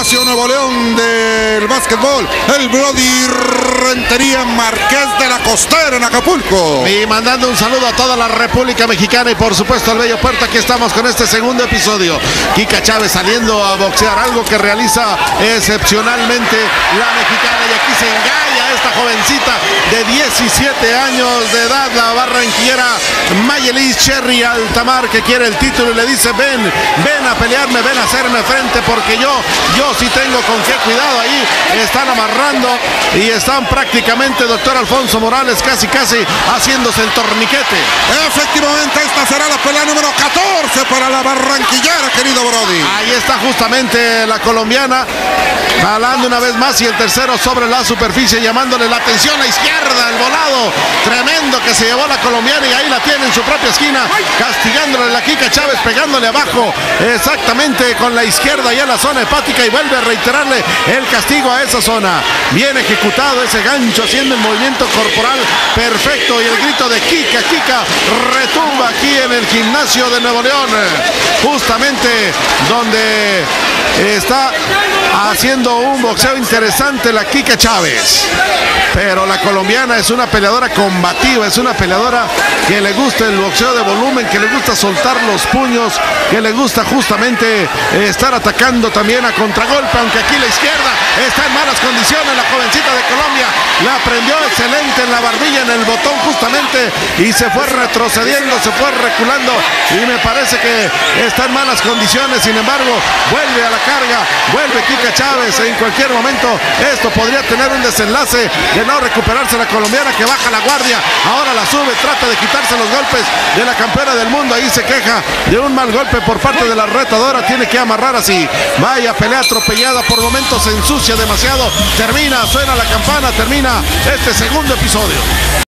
Gimnasio Nuevo León del básquetbol, el Brody Rentería Marqués de la Costera en Acapulco. Y mandando un saludo a toda la República Mexicana y por supuesto al bello puerto. Aquí estamos con este segundo episodio. Kika Chávez saliendo a boxear, algo que realiza excepcionalmente la mexicana, y aquí se engalla esta jovencita de 17 años de edad, la barranquillera Mayelis Cherry Altamar, que quiere el título y le dice: ven a pelearme, ven a hacerme frente, porque yo sí tengo con qué. Cuidado, ahí están amarrando y están prácticamente, doctor Alfonso Morales, casi haciéndose el torniquete. Efectivamente, esta será la pelea número 14 para la barranquillera, querido Brody. Ahí está justamente la colombiana jalando una vez más, y el tercero sobre la superficie, llamándole la atención. La izquierda, el volado tremendo que se llevó la colombiana, y ahí la tiene en su propia esquina, castigándole la Kika Chávez, pegándole abajo exactamente con la izquierda ya en la zona hepática, y vuelve a reiterarle el castigo a esa zona. Bien ejecutado ese gancho, haciendo el movimiento corporal perfecto, y el grito de Kika retumba aquí en el gimnasio de Nuevo León, justamente donde está haciendo un boxeo interesante la Kika Chávez. Pero la colombiana es una peleadora combativa, es una peleadora que le gusta el boxeo de volumen, que le gusta soltar los puños, que le gusta justamente estar atacando también a contragolpe, aunque aquí la izquierda está en malas condiciones. La jovencita de Colombia la prendió excelente en la barbilla, en el botón justamente, y se fue retrocediendo, se fue reculando, y me parece que está en malas condiciones. Sin embargo, vuelve a la carga, vuelve Kika Chávez. En cualquier momento esto podría tener un desenlace de no recuperarse la colombiana, que baja la guardia, ahora la sube, trata de quitarse los golpes de la campeona del mundo. Ahí se queja de un mal golpe por parte de la retadora, tiene que amarrar así. Vaya pelea atropellada, por momentos se ensucia demasiado. Termina, suena la campana, termina este segundo episodio.